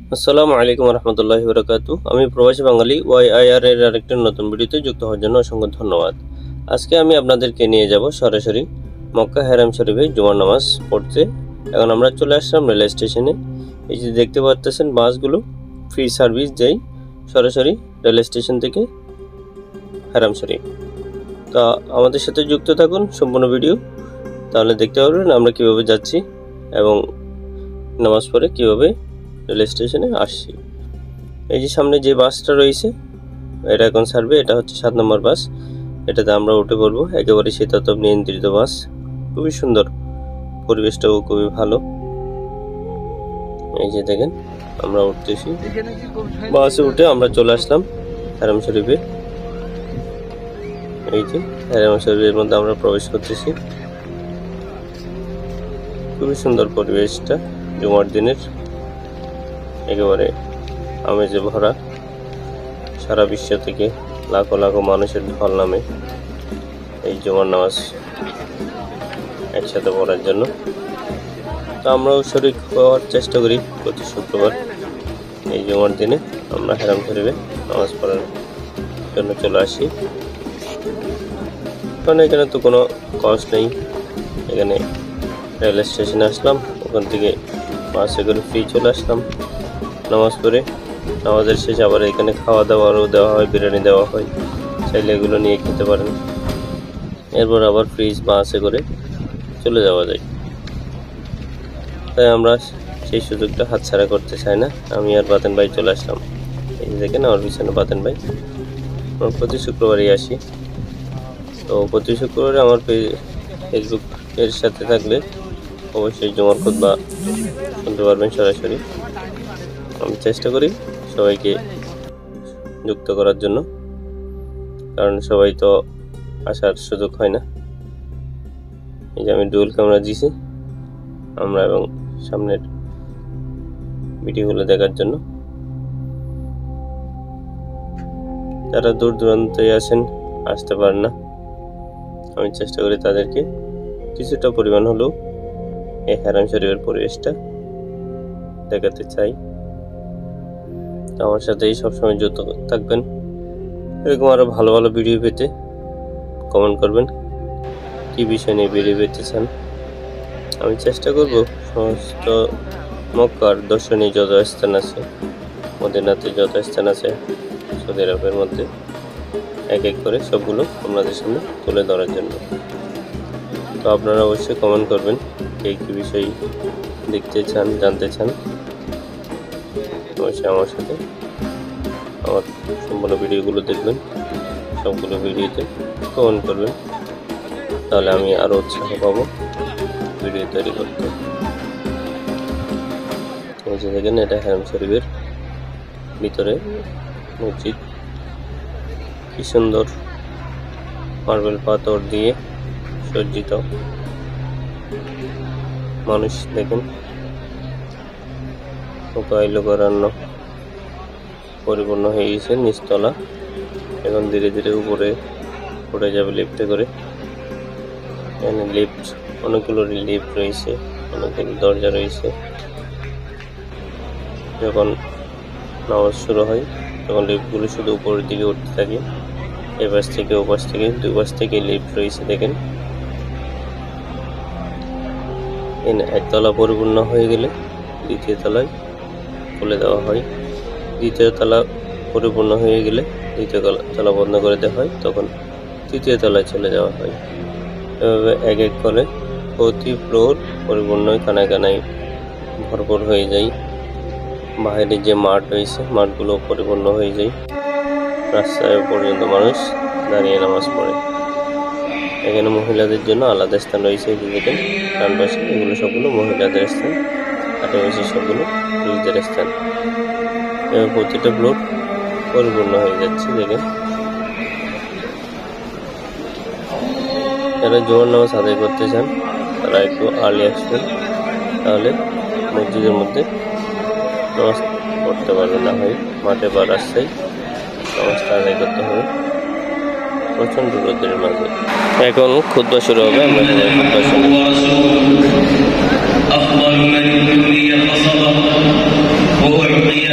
আসসালামু আলাইকুম রহমতুল্লাহি বারাকাতু। আমি প্রবাসী বাঙালি ওয়াইআইআর এর আরেকটি নতুন ভিডিওতে যুক্ত হওয়ার জন্য অসংখ্য ধন্যবাদ। আজকে আমি আপনাদেরকে নিয়ে যাব সরাসরি মক্কা হারাম শরীফে জুমার নামাজ পড়তে। এখন আমরা চলে আসলাম রেল স্টেশনে। এই যে দেখতে পাচ্ছেন বাসগুলো ফ্রি সার্ভিস দেয় সরাসরি রেল স্টেশন থেকে হারাম শরীফ। তা আমাদের সাথে যুক্ত থাকুন সম্পূর্ণ ভিডিও, তাহলে দেখতে পারবেন আমরা কিভাবে যাচ্ছি এবং নামাজ পড়ে কিভাবে রেল স্টেশনে আসছি। এই যে সামনে যে বাসটা রয়েছে এটা এখন ছাড়বে, এটা হচ্ছে 7 নম্বর বাস। এটাতে আমরা উঠে পড়বো। একেবারে শীতাতপ নিয়ন্ত্রিত বাস, খুবই সুন্দর, পরিবেশটাও খুবই ভালো। এই যে দেখেন আমরা উঠতেছি, বাসে উঠে আমরা চলে আসলাম হারাম শরীফে। এই যে হারাম শরীফের মধ্যে আমরা প্রবেশ করতেছি। খুবই সুন্দর পরিবেশটা জুমার দিনের, একেবারে আমেজে ভরা। সারা বিশ্ব থেকে লাখো লাখো মানুষের ঢল নামে এই জুমার নামাজ একসাথে পড়ার জন্য। তো আমরাও শরীক হওয়ার চেষ্টা করি প্রতি শুক্রবার। এই জুমার দিনে আমরা হারাম শরীফে নামাজ পড়ার জন্য চলে আসি, কারণ এখানে তো কোনো কষ্ট নেই। এখানে রেল স্টেশনে আসলাম, ওখান থেকে বাসে করে ফ্রি চলে আসলাম। নামাজ পড়ে নামাজের শেষে আবার এখানে খাওয়া দাওয়ারও দেওয়া হয়, বিরিয়ানি দেওয়া হয়, চাইলে এগুলো নিয়ে খেতে পারেন। এরপর আবার ফ্রিজ বাসে করে চলে যাওয়া যায়। তাই আমরা সেই সুযোগটা হাতছাড়া করতে চাই না। আমি আর বাতেন ভাই চলে আসলাম। এই যে দেখেন আমার পিছনে বাতেন ভাই। আমরা প্রতি শুক্রবারই আসি। তো প্রতি শুক্রবারে আমার ফেসবুক এর সাথে থাকলে অবশ্যই জুমার খুতবা শুনতে পারবেন সরাসরি। আমি চেষ্টা করি সবাইকে যুক্ত করার জন্য, কারণ সবাই তো আসার সুযোগ হয় না। এই যে আমি ডুয়াল ক্যামেরা দিয়েছি আমরা এবং সামনের ভিডিওগুলো দেখার জন্য। যারা দূর দূরান্তে আসেন, আসতে পারেন না, আমি চেষ্টা করি তাদেরকে কিছুটা পরিমাণ হলেও এই হারাম শরীফের পরিবেশটা দেখাতে চাই। আমার সাথেই সবসময় যুক্ত থাকবেন। এরকম আরো ভালো ভালো ভিডিও পেতে কমেন্ট করবেন কি বিষয় নিয়ে ভিডিও পেতে চান। আমি চেষ্টা করব সমস্ত মক্কার দর্শনীয় যত স্থান আছে, মদিনাতে যত স্থান আছে সৌদি আরবের মধ্যে, এক এক করে সবগুলো আপনাদের সামনে তুলে ধরার জন্য। তো আপনারা অবশ্যই কমেন্ট করবেন কে কী বিষয় দেখতে চান, জানতে চান। অবশ্যই আমার সাথে আমার সম্পূর্ণ ভিডিওগুলো দেখবেন, সবগুলো ভিডিওতে কমেন্ট করবেন, তাহলে আমি আরও উৎসাহ পাবো ভিডিও তৈরি করতে। এই যে দেখেন এটা হারাম শরীফের ভিতরে মসজিদ, কি সুন্দর মার্বেল পাথর দিয়ে সজ্জিত। মানুষ দেখেন লোকারণ্য পরিপূর্ণ হয়ে গেছে নিচতলা। এখন ধীরে ধীরে উপরে উঠে যাবে লিফটে করে। এখানে লিফট, অনেকগুলো লিফট রয়েছে, অনেকগুলো দরজা রয়েছে। যখন নামাজ শুরু হয় তখন লিফটগুলো শুধু উপরের দিকে উঠতে থাকে। এ পাশ থেকে ও পাশ থেকে দুই পাশ থেকে লিফট রয়েছে দেখেন। একতলা পরিপূর্ণ হয়ে গেলে দ্বিতীয় তলায় খুলে দেওয়া হয়। দ্বিতীয় তলা পরিপূর্ণ হয়ে গেলে দ্বিতীয় তলা বন্ধ করে দেওয়া হয়, তখন তৃতীয় তলায় চলে যাওয়া হয়। এভাবে এক এক করে প্রতি ফ্লোর পরিপূর্ণ কানায় কানায় ভরপুর হয়ে যায়। বাইরে যে মাঠ রয়েছে মাঠগুলো পরিপূর্ণ হয়ে যায়। রাস্তায় পর্যন্ত মানুষ দাঁড়িয়ে নামাজ পড়ে। এখানে মহিলাদের জন্য আলাদা স্থান রয়েছে, দেখেন ডান পাশে, এগুলো সবগুলো মহিলাদের স্থান, আশেপাশে সবগুলো পুরুষদের স্থান। এবার প্রতিটা ফ্লোর পরিপূর্ণ হয়ে যাচ্ছে দেখেন। যারা জুমার নামাজ আদায় করতে চান তারা একটু আর্লি আসবেন, তাহলে মসজিদের মধ্যে নামাজ পড়তে পারবে। না হয় মাঠে বা রাস্তায় নামাজটা আদায় করতে হবে প্রচণ্ড রোদের মাঝে। এখন খুতবা শুরু হবে, আমরা সবাই খুতবা শুনি।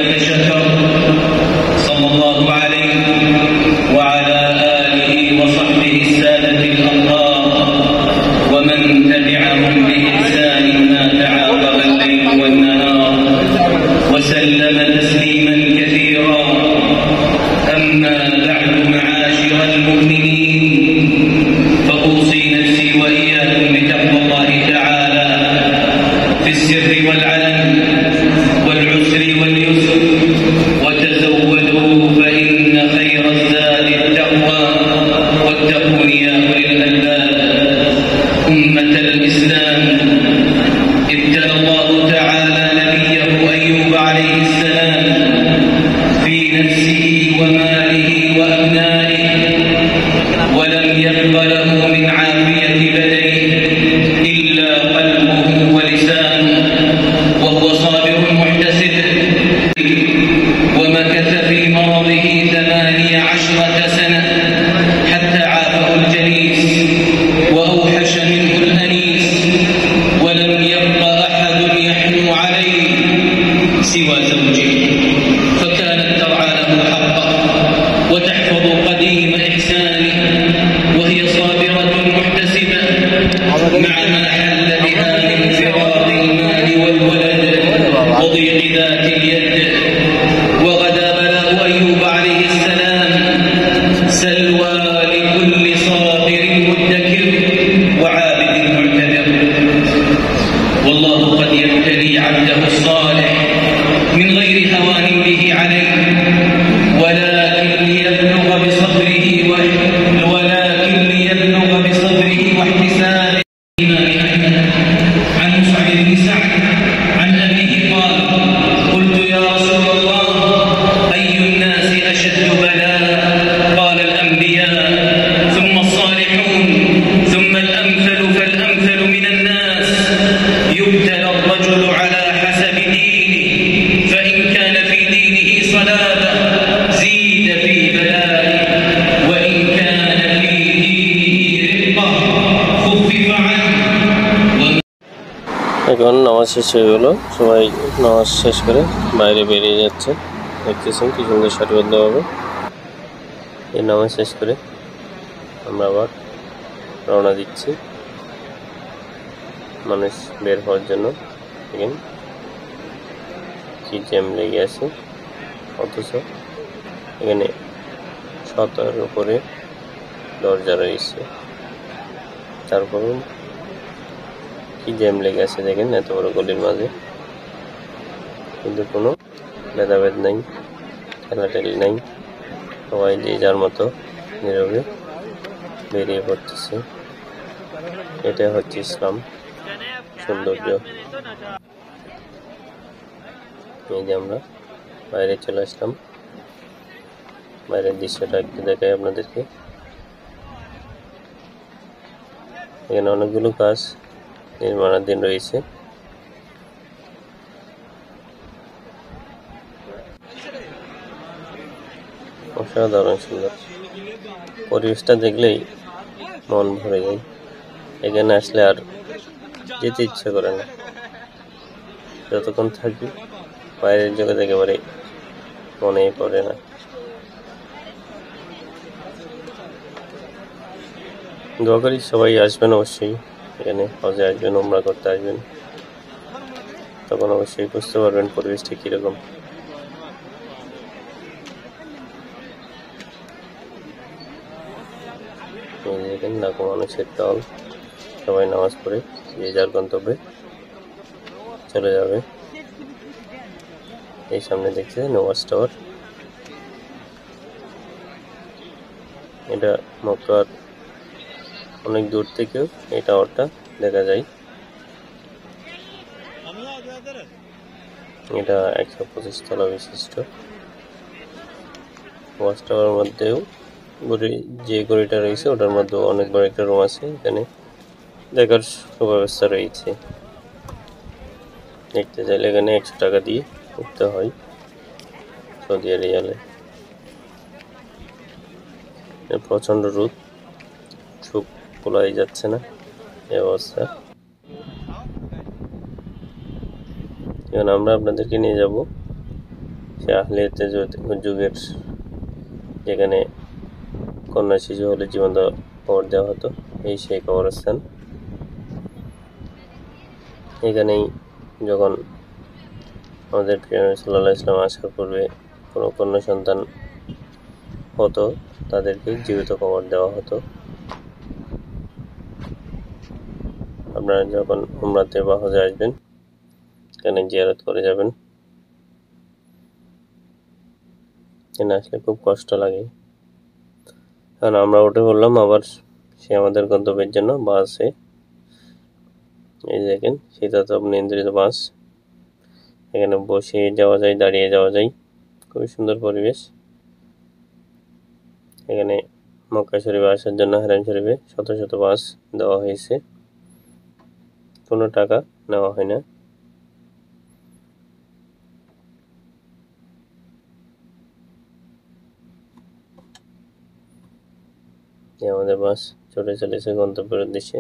وسلم تسليما كثيرا. أما بعد، معاشر المؤمنين، فأوصي نفسي وإياكم بتقوى الله تعالى في السر والعلن والعسر واليسر، وتزودوا فإن خير الزاد التقوى، واتقون يا أولي الألباب. أمة الإسلام، ابتلى الله تعالى نبيه أيوب عليه السلام في نفسه وماله وأبنائه، ولم يبق له من عافية بدنه إلا قلبه ولسانه، وهو صابر محتسب. ومكث في مرضه 18 سنة حتى عافه الجليس وأوحش منه الأنيس، ولم يبق أحد يحنو عليه سوى زوجه، فكانت ترعى له حقه وتحفظ قديم إحسانه، وهي صابرة محتسبة مع ما حل بها من فراغ المال والولد وضيق ذات اليد. وغدا بلاء أيوب عليه السلام سلوى لكل صابر مدكر وعابد معتبر. والله قد يبتلي عبده الصالح من غير هوان به عليه، ولكن ليبلغ بصبره واحتسابه. الإمام أحمد عن مصعب بن سعد عن أبيه قال: قلت يا رسول الله، أي الناس أشد بلاء؟ قال: الأنبياء، ثم الصالحون، ثم الأمثل فالأمثل من الناس. يبتلى الرجل على حسب دينه، فإن كان في دينه صلابة زيد في بلائه، وإن كان في دينه رقة خفف عنه। এখন নামাজ শেষ হয়ে গেল, সবাই নামাজ শেষ করে বাইরে বেরিয়ে যাচ্ছে। দেখতেছেন কি সুন্দর সারিবদ্ধভাবে। এই নামাজ শেষ করে আমরা আবার রওনা দিচ্ছি মানুষ বের হওয়ার জন্য। দেখেন কি জ্যাম লেগে আছে, অথচ এখানে 7টার উপরে দরজা রয়েছে, তারপরও কি জ্যাম লেগে আছে দেখেন এত বড় গলির মাঝে। কিন্তু কোনো ভেদাভেদ নাই, ঠেলাঠেলি নাই, সবাই যে যার মতো নীরবে বেরিয়ে পড়তেছে। এটা হচ্ছে ইসলাম সৌন্দর্য। এই যে আমরা বাইরে চলে আসলাম, বাইরের দৃশ্যটা একটু দেখাই আপনাদেরকে। এখানে অনেকগুলো কাজ নির্মাণাধীন রয়েছে। অসাধারণ সুন্দর পরিবেশটা দেখলেই মন ভরে যায়। এখানে আসলে আর যেতে ইচ্ছে করে না। যতক্ষণ থাকি বাইরের জগৎ একেবারে মনেই পড়ে না। দোয়া করি সবাই আসবেন, অবশ্যই এখানে হজে আসবেন, উমরা করতে আসবেন, তখন অবশ্যই বুঝতে পারবেন পরিবেশটা কীরকম। দেখেন লাখো মানুষের দল, সবাই নামাজ পড়ে যে যার গন্তব্যে চলে যাবে। এই সামনে দেখছে ওয়াচ টাওয়ার, এটা মক্কার অনেক দূর থেকেও এই টাওয়ারটা দেখা যায়। এটা 125 তলা বিশিষ্ট। ওয়াচ টাওয়ার মধ্যেও যে গড়িটা রয়েছে ওটার মধ্যে অনেক বড় একটা রুম আছে, এখানে দেখার সুব্যবস্থা রয়েছে। দেখতে চাইলে এখানে 100 টাকা দিয়ে উঠতে হয় সৌদি রিয়ালে। প্রচণ্ড রোদ, চোখ খোলাই যাচ্ছে না এই অবস্থা। এখন আমরা আপনাদেরকে নিয়ে যাব সে আহলিয়াতে যুগের, যেখানে কন্যা শিশু হলে জীবন্ত কবর দেওয়া হতো, এই সেই কবরস্থান। এখানেই যখন আমাদের প্রিয় নবী সাল্লাল্লাহু আলাইহি ওয়াসাল্লাম আসার পূর্বে কোনো কন্যা সন্তান হতো তাদেরকে জীবিত কবর দেওয়া হতো। আপনারা যখন উমরাতে বা হজে আসবেন এখানে জিয়ারত করে যাবেন। এখানে আসলে খুব কষ্ট লাগে, কারণ আমরা উঠে পড়লাম আবার সে আমাদের গন্তব্যের জন্য বাসে। এই দেখেন শীতাতপ নিয়ন্ত্রিত বাস, এখানে বসে যাওয়া যায়, দাঁড়িয়ে যাওয়া যায়, খুবই সুন্দর পরিবেশ। এখানে মক্কা শরীফে আসার জন্য হারাম শরীফে শত শত বাস দেওয়া হয়েছে, কোনো টাকা নেওয়া হয় না। আমাদের বাস ছুটে চলেছে গন্তব্যের উদ্দেশ্যে।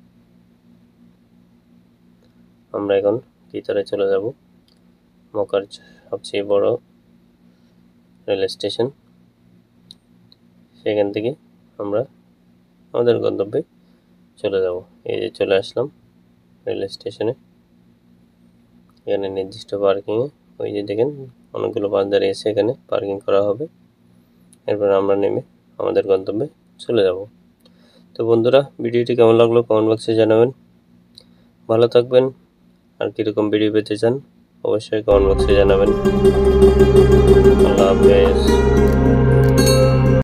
আমরা এখন ভিতরে চলে যাব, মক্কার সবচেয়ে বড় রেল স্টেশন। সেখান থেকে আমরা আমাদের গন্তব্যে চলে যাব। এই যে চলে আসলাম রেল স্টেশনে। এখানে নির্দিষ্ট পার্কিংয়ে ওই যে দেখেন অনেকগুলো বাস দাঁড়িয়েছে, এখানে পার্কিং করা হবে। এরপর আমরা নেমে আমাদের গন্তব্যে চলে যাব। তো বন্ধুরা, ভিডিওটি কেমন লাগলো কমেন্ট বক্সে জানাবেন। ভালো থাকবেন, আর কীরকম ভিডিও পেতে চান অবশ্যই কমেন্ট বক্সে জানাবেন। আল্লাহ হাফেজ।